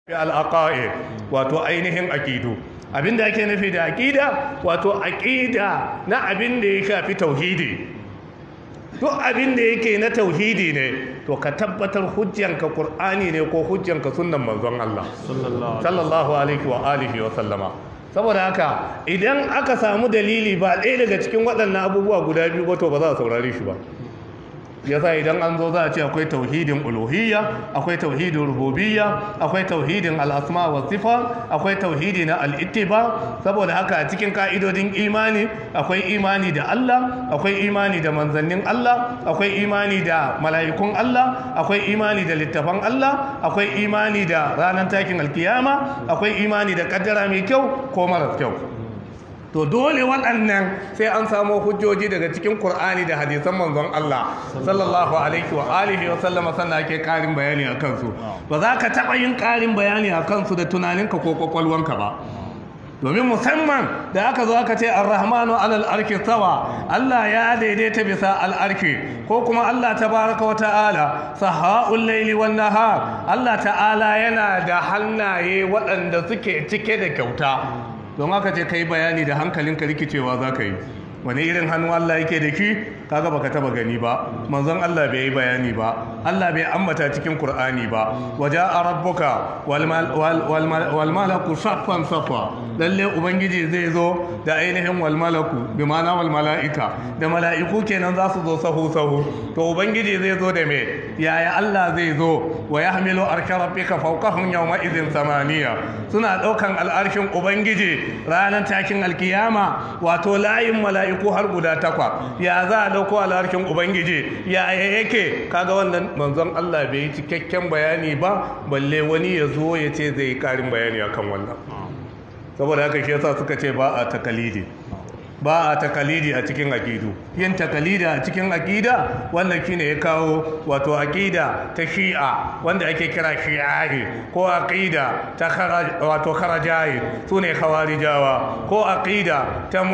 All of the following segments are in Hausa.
al'aqa'id wato ainihin aqidu abinda ake nufi da aqida wato aqida na abinda ya shafi tauhidi duk abinda yake na tauhidi ne to ka tabbatar hujjanka qur'ani ne ko hujjanka sunnan manzon Allah sallallahu alaihi wa alihi wa sallama saboda haka idan aka samu dalili ba ɗaya daga cikin waɗannan abubuwa guda biyu ba to ba za a saurare shi ba yasa idan an zo za a ce akwai tauhidin uluhiyya akwai tauhidin rububiyya akwai tauhidin al'asma wa sifa akwai tauhidi na al'ittiba saboda haka a cikin ka'idodin imani akwai imani da Allah akwai imani da manzannin Allah akwai imani da mala'ikun Allah akwai imani da littafan Allah akwai imani da ranar takin alkiyama akwai imani da kaddara mai kyau ko maras kyau to dole waɗannan sai an samo hujjoji daga cikin Qur'ani da hadisan manzon Allah sallallahu alaihi wa alihi wa sallama sannan ake ƙarin bayani a kansu ba za ka taɓa yin ƙarin bayani a kansu da tunaninka ko kwakwalwanka ba domin musamman da aka zo aka ce ar-rahmanu alal arki sawa Allah ya daidaita bisa al-arki ko kuma Allah tabaraka wa ta'ala sahaul layli wan nahar Allah ta'ala yana da hannaye waɗanda suke cike da kyauta don haka ce ka yi bayani da hankalinka rikicewa za ka yi wani irin hannu Allah yake da ki kaga baka taba gani ba manzon Allah bai yi bayani ba Allah bai ambata cikin Qur'ani ba waja'a rabbuka wal malaku saffan saffa lalle ubangiji zai zo da ainihin wal malaku bi ma'ana wal mala'ika da mala'iku kenan za su zo sahu sahu to ubangiji zai zo da me yaya Allah zai zo wa yahmilu arsha rabbika fawqahum yawma idhin samaniya suna daukan al'arshin ubangiji ranar takin alkiyama wato layin mala'iku har guda takwa ya za a dauko al'arshin ubangiji ya yake kaga wannan manzon Allah bai yi cikakken bayani ba balle wani ya zo ya ce zai yi karin bayani akan wannan saboda haka shi yasa suka ce ba a takalidi a cikin aqidu yin takalidi a cikin aqida wannan shine ya kawo wato aqida ta shi'a wanda ake kira shi'ari ko aqida ta kharajai sune khawarijawa ko aqida ta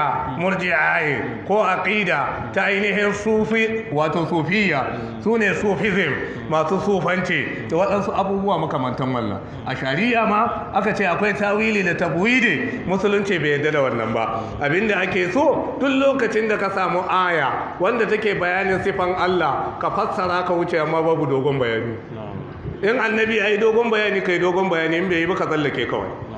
murji'ai ko aqida ta ainihin sufi wato sufiya sune sufism masu sufanci da waɗansu abubuwa makamantan wannan a shari'a ma aka ce akwai tawili da tabwidi musulunci bai yarda da wannan ba abinda ake so duk lokacin da ka samu aya wanda take bayanin sifan Allah ka fassara ka wuce amma babu dogon bayani in annabi yayi dogon bayani kai dogon bayani in bai yi ba ka tsallake kawai